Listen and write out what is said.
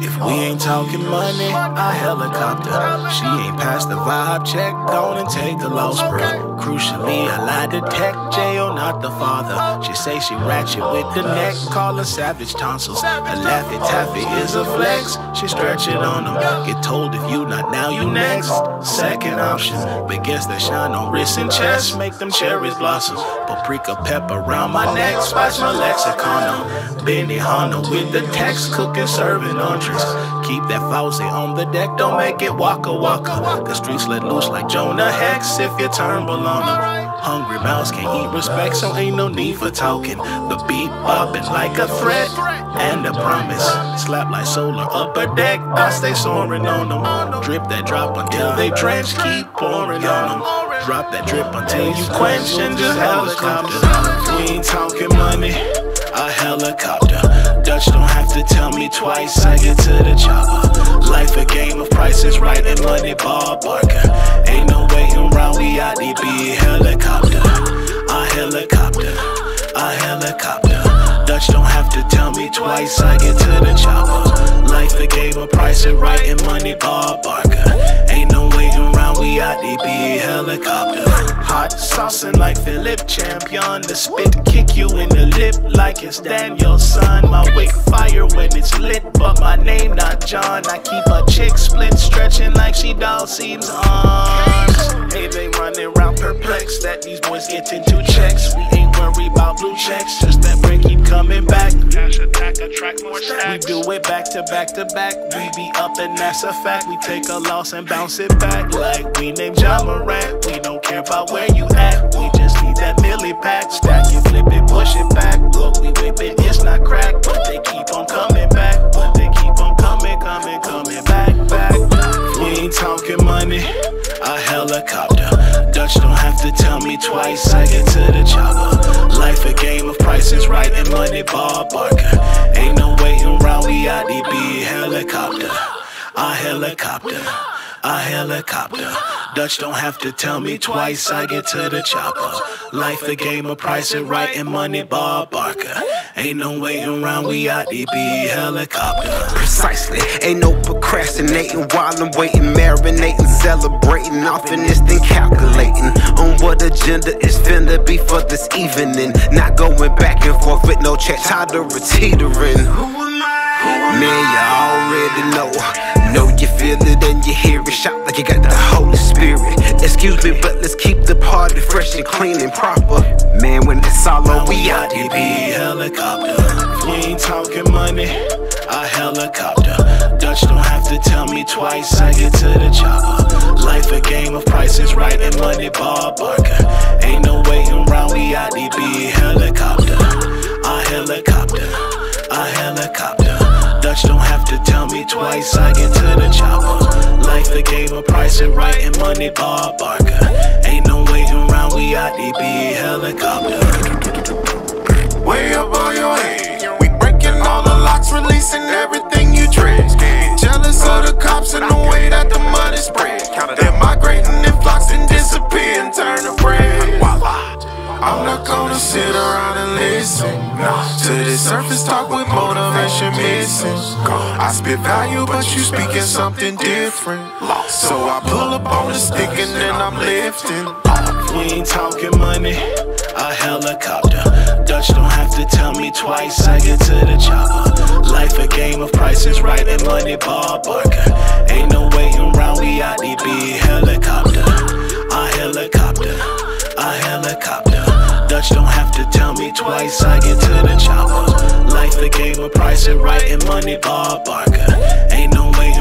If we ain't talking money, a helicopter. She ain't passed the vibe check, gone and take the loss, bro. Crucially, I lie detect, jail not the father. She say she ratchet with the neck, call her savage tonsils. Her Laffy Taffy is a flex, she stretch it on them. Get told if you not now, you next. Second option, but guess that shine on wrist and chest, make them cherries blossom. Paprika pepper around my neck, spice my lexicon on. Benihana with the text, cooking, serving on drinks. Keep that Fauci on the deck, don't make it waka waka. The streets let loose like Jonah Hex if you turnbull on them. Hungry mouths can't eat respect, so ain't no need for talking. The beat bopping like a threat and a promise. Slap like solar upper deck, I stay soaring on them. Drip that drop until they drench, keep pouring on them. Drop that drip until you quench and just helicopter. We ain't talking money, a helicopter. Dutch don't have to tell me twice, I get to the chopper. Life a game of prices right and money ball Barker. Ain't no waiting around, we out DB helicopter. A helicopter, a helicopter. Dutch don't have to tell me twice, I get to the chopper. Life a game of prices right and money ball Barker. Ain't no waiting around, we out DB helicopter. Hot saucing like Philip Champion. The spit kick you in the lip like it's Daniel's son. My wick fire when it's lit, but my name not John. I keep a chick split stretching like she doll seams on. Hey, they running around perplexed that these boys getting two checks. We ain't worried about blue checks, just that break keep coming back. Cash attack, attract more stacks. We do it back to back to back. We be up and that's a fact. We take a loss and bounce it back like we named John Morant. We don't care about where you at, we just need that milli pack. Stack it, flip it, push it back. Look, we whip it, it's not crack, but they keep on coming back. But they keep on coming back. We ain't talking money, a helicopter. Dutch don't have to tell me twice, I get to the chopper. Life a game of prices right and money ball Barker. Ain't no waiting around, we out DB helicopter. A helicopter, a helicopter. Dutch don't have to tell me twice, I get to the chopper. Life a game of price it right and money ball Barker. Ain't no waiting around, we out DB helicopter. Precisely, ain't no procrastinating while I'm waiting, marinating, celebrating, often instant calculating on what agenda is finna be for this evening. Not going back and forth with no check, tired of teetering. Who am I? Man, you already know you feel it and you hear it, shout like you got the Holy Spirit. Excuse me, but let's keep the party fresh and clean and proper. Man, when it's all over, we out DB helicopter. We ain't talking money, a helicopter. Dutch don't have to tell me twice, I get to the chopper. Life a game of prices right and money ball Barker. Ain't no waiting around, we out DB helicopter. A helicopter, a helicopter. Dutch don't have to tell me twice, I get to the chopper. Life a game of price and right and money ball Barker. Ain't no waiting around, we out DB helicopter. Way up on your head, we breaking all the locks, releasing everything you dread. Jealous of the cops and the way that the money spread. They're migrating in flocks and disappear and turn to bread. I'm not gonna sit around and listen to this surface talk with motivation missing. I spit value, but you speaking something different. So I pull up on the stick and then I'm lifting. We ain't talking money, a helicopter. Dutch don't have to tell me twice, I get to the chopper. Life a game of prices right and money ball Barker. Ain't no waiting around, we out DB helicopter. A helicopter, a helicopter. Dutch don't have to tell me twice, I get to the chopper. Life a game of price and right and money ball Barker. Ain't no way